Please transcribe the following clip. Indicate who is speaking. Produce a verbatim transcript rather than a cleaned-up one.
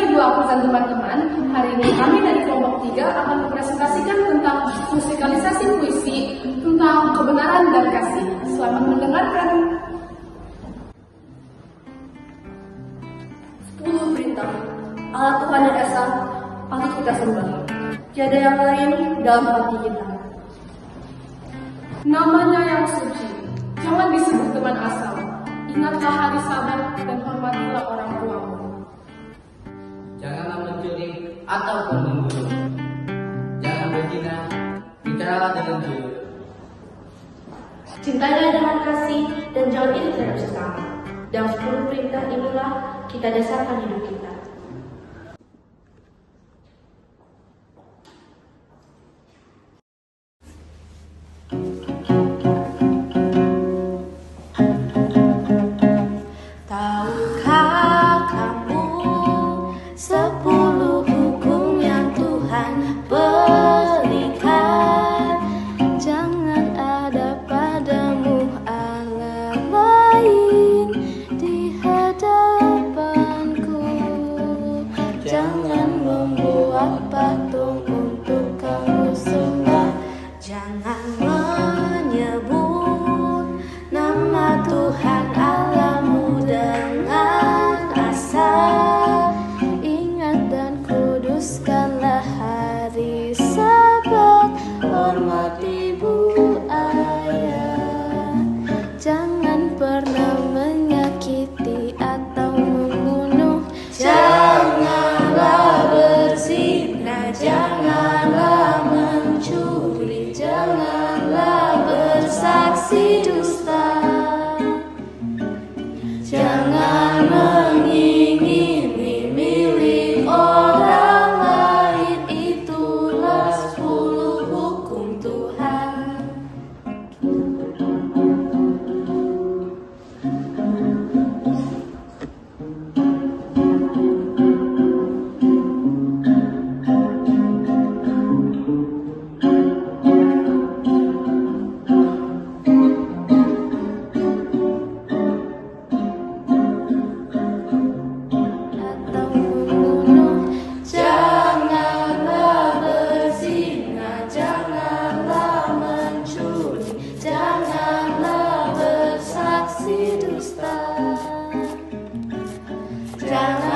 Speaker 1: Ibu aku dan teman-teman, hari ini kami dari kelompok tiga akan mempresentasikan tentang musikalisasi puisi tentang kebenaran dan kasih. Selamat mendengarkan.
Speaker 2: Sepuluh perintah Allah Tuhan yang Esa patut kita sembah. Tiada yang lain dalam hati kita.
Speaker 1: Namanya yang suci, jangan disebut teman asal. Ingatlah hari Sabat dan hormatilah orang tuamu.
Speaker 3: Janganlah mencuri ataupun membunuh. Jangan berzina, bicaralah dengan jujur.
Speaker 2: Cintailah dengan kasih dan jangan iri terhadap sesama. Dalam sepuluh perintah inilah kita dasarkan hidup kita.
Speaker 4: Tahukah kamu sepuluh hukum yang Tuhan berikan? Jangan ada padamu Allah lain di hadapanku. Jangan membuat patung untuk kamu sembah. Jangan menyebut nama Tuhan Allahmu dengan asal. Ingat dan kuduskanlah hari Sabat. Hormati ibu ayah. Jangan pernah menyakiti atau membunuh. Janganlah berzina. Janganlah mencuri. Janganlah bersaksi dusta. Jangan mengingini milik orang lain. Itulah sepuluh hukum Tuhan. Atau membunuh. Janganlah berzina. Janganlah mencuri. Janganlah bersaksi dusta. Jangan